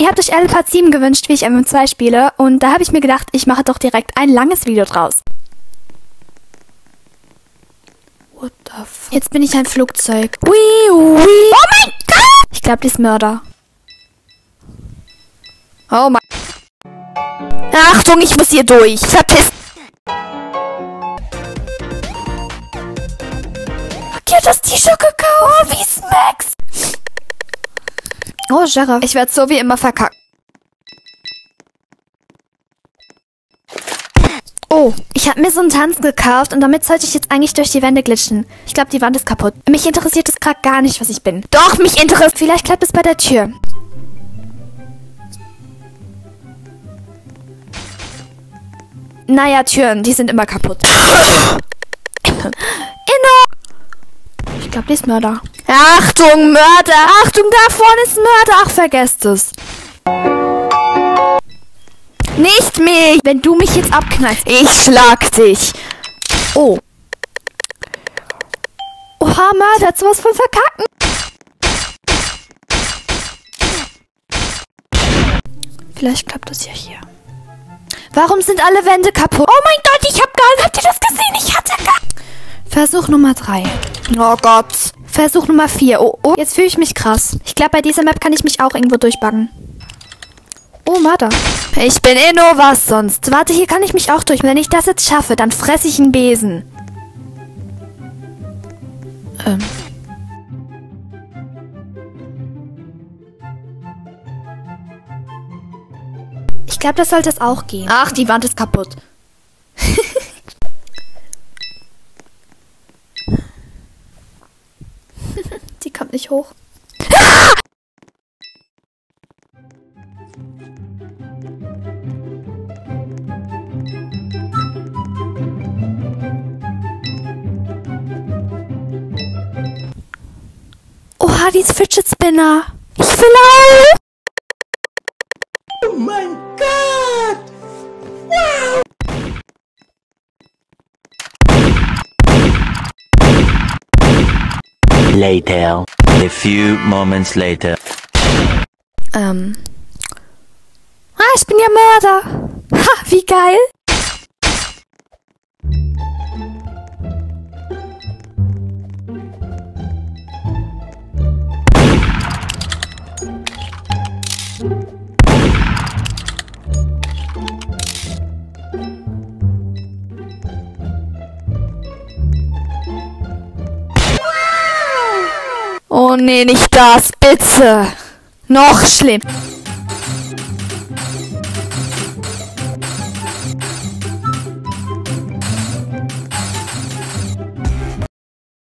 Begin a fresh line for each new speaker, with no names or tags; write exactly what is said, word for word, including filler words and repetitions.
Ihr habt euch alle Part sieben gewünscht, wie ich M M zwei spiele, und da habe ich mir gedacht, ich mache doch direkt ein langes Video draus. What the fuck? Jetzt bin ich ein Flugzeug. Ui, ui. Oh mein Gott! Ich glaube, die ist Mörder. Oh mein... Achtung, ich muss hier durch. Verpiss... Habt ihr das T-Shirt gekauft? Oh, wie Smacks. Oh, Sheriff. Ich werde so wie immer verkacken. Oh, ich habe mir so einen Tanz gekauft und damit sollte ich jetzt eigentlich durch die Wände glitschen. Ich glaube, die Wand ist kaputt. Mich interessiert es gerade gar nicht, was ich bin. Doch, mich interessiert. Vielleicht klappt es bei der Tür. Naja, Türen, die sind immer kaputt. Inno! Ich glaube, die ist Mörder. Achtung, Mörder! Achtung, da vorne ist Mörder! Ach, vergesst es. Nicht mich! Wenn du mich jetzt abknallst, ich schlag dich. Oh. Oha, Mörder hat sowas von verkacken. Vielleicht klappt das ja hier. Warum sind alle Wände kaputt? Oh mein Gott, ich hab gar nicht... Habt ihr das gesehen? Ich hatte gar... Versuch Nummer drei. Oh Gott. Versuch Nummer vier. Oh, oh. Jetzt fühle ich mich krass. Ich glaube, bei dieser Map kann ich mich auch irgendwo durchbuggen. Oh, Mörder. Ich bin Inno, was sonst? Warte, hier kann ich mich auch durch. Wenn ich das jetzt schaffe, dann fresse ich einen Besen. Ähm. Ich glaube, das sollte es auch gehen. Ach, die Wand ist kaputt. Die kommt nicht hoch. Ah! Oha, die ist Fidget Spinner. Ich will auch.
Oh mein Gott! Wow!
Later. A few moments later.
Ähm. Ah, ich bin ja Mörder. Ha, wie geil. Oh nee, nicht das, bitte. Noch schlimm.